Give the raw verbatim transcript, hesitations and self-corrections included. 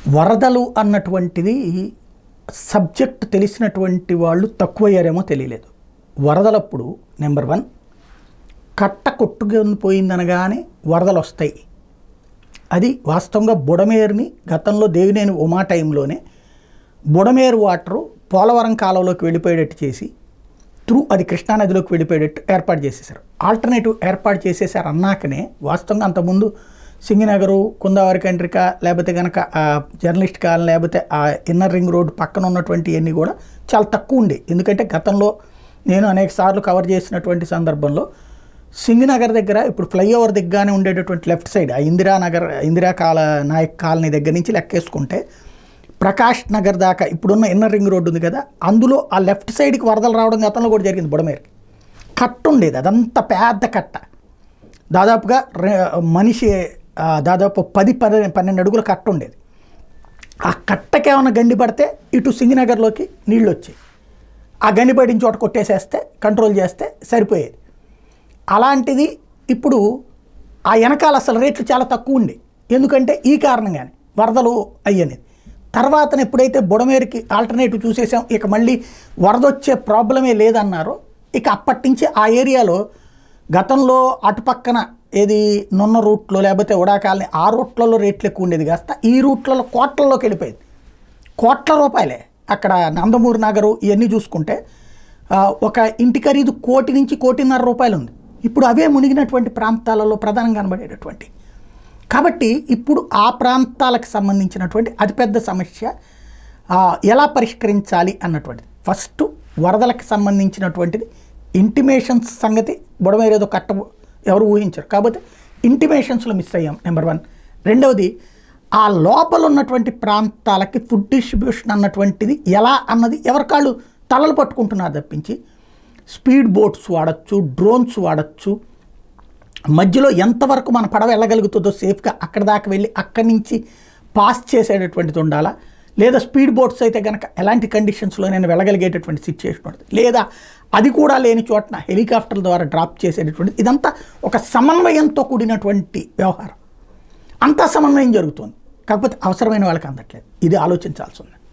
వరదలు అన్నటువంటిది సబ్జెక్ట్ తెలిసినటువంటి వాళ్ళు తక్కువయ్యారేమో తెలియలేదు. వరదలప్పుడు నెంబర్ వన్ కట్ట కొట్టుకొని పోయిందనగానే వరదలు వస్తాయి. అది వాస్తవంగా బుడమేరుని గతంలో దేవినేని ఉమా టైంలోనే బుడమేరు వాటరు పోలవరం కాలంలోకి వెళ్ళిపోయేటట్టు చేసి త్రూ అది కృష్ణానదిలోకి వెళ్ళిపోయేటట్టు ఏర్పాటు చేసేసారు. ఆల్టర్నేటివ్ ఏర్పాటు చేసేసారు అన్నాకనే వాస్తవంగా అంతకుముందు సింగినగరు, కుందావరి కండ్రిక, లేకపోతే కనుక ఆ జర్నలిస్ట్ కాలనీ, లేకపోతే ఆ ఇన్నర్ రింగ్ రోడ్ పక్కన ఉన్నటువంటి అన్నీ కూడా చాలా తక్కువ ఉండే. ఎందుకంటే గతంలో నేను అనేక సార్లు కవర్ చేసినటువంటి సందర్భంలో సింగినగర్ దగ్గర ఇప్పుడు ఫ్లైఓవర్ దగ్గరనే ఉండేటటువంటి లెఫ్ట్ సైడ్ ఆ ఇందిరానగర్ ఇందిరా కాల నాయక్ కాలనీ దగ్గర నుంచి లెక్కేసుకుంటే ప్రకాష్ నగర్ దాకా ఇప్పుడున్న ఇన్నర్ రింగ్ రోడ్డు ఉంది కదా, అందులో ఆ లెఫ్ట్ సైడ్కి వరదలు రావడం గతంలో కూడా జరిగింది. బుడమేరుకి కట్ట ఉండేది, అదంతా పెద్ద కట్ట, దాదాపుగా మనిషి దాదాపు పది పది పన్నెండు అడుగుల కట్ట ఉండేది. ఆ కట్టకి ఏమైనా గండి పడితే ఇటు సింగినగర్లోకి నీళ్ళు వచ్చాయి. ఆ గండి పడిన చోట కొట్టేసేస్తే కంట్రోల్ చేస్తే సరిపోయేది. అలాంటిది ఇప్పుడు ఆ వెనకాల అసలు రేట్లు చాలా తక్కువ ఉండే, ఎందుకంటే ఈ కారణంగానే వరదలు అయ్యనేది. తర్వాత ఎప్పుడైతే బుడమేరుకి ఆల్టర్నేటివ్ చూసేసాం, ఇక మళ్ళీ వరద వచ్చే ప్రాబ్లమే లేదన్నారో, ఇక అప్పటి నుంచి ఆ ఏరియాలో గతంలో అటుపక్కన ఏది నున్న రూట్లో లేకపోతే ఉడాకాలని ఆ రూట్లలో రేట్లు ఎక్కువ ఉండేది కాస్త ఈ రూట్లలో కోట్లలోకి వెళ్ళిపోయింది. కోట్ల రూపాయలే. అక్కడ నందమూరి నగరు ఇవన్నీ చూసుకుంటే ఒక ఇంటి ఖరీదు కోటి నుంచి కోటిన్నర రూపాయలు ఉంది. ఇప్పుడు అవే మునిగినటువంటి ప్రాంతాలలో ప్రధానంగా కనబడేటటువంటి. కాబట్టి ఇప్పుడు ఆ ప్రాంతాలకు సంబంధించినటువంటి అతిపెద్ద సమస్య ఎలా పరిష్కరించాలి అన్నటువంటిది. ఫస్ట్ వరదలకు సంబంధించినటువంటిది ఇంటిమేషన్స్ సంగతి బుడమేరు ఏదో కట్ట ఎవరు ఊహించారు కాబట్టి ఇంటిమేషన్స్లో మిస్ అయ్యాం నెంబర్ వన్. రెండవది ఆ లోపల ఉన్నటువంటి ప్రాంతాలకి ఫుడ్ డిస్ట్రిబ్యూషన్ అన్నటువంటిది ఎలా అన్నది ఎవరికాళ్ళు తలలు పట్టుకుంటున్నారు తప్పించి స్పీడ్ బోట్స్ వాడచ్చు, డ్రోన్స్ వాడచ్చు, మధ్యలో ఎంతవరకు మన పడవ వెళ్ళగలుగుతుందో సేఫ్గా అక్కడ దాకా వెళ్ళి అక్కడి నుంచి పాస్ చేసేటటువంటిది ఉండాలా, లేదా స్పీడ్ బోట్స్ అయితే కనుక ఎలాంటి కండిషన్స్లో నేను వెళ్ళగలిగేటటువంటి సిచ్యువేషన్ ఉంటుంది, లేదా అది కూడా లేని చోటన హెలికాప్టర్ల ద్వారా డ్రాప్ చేసేటటువంటిది. ఇదంతా ఒక సమన్వయంతో కూడినటువంటి వ్యవహారం. అంతా సమన్వయం జరుగుతుంది, కాకపోతే అవసరమైన వాళ్ళకి అందట్లేదు. ఇది ఆలోచించాల్సి ఉంది.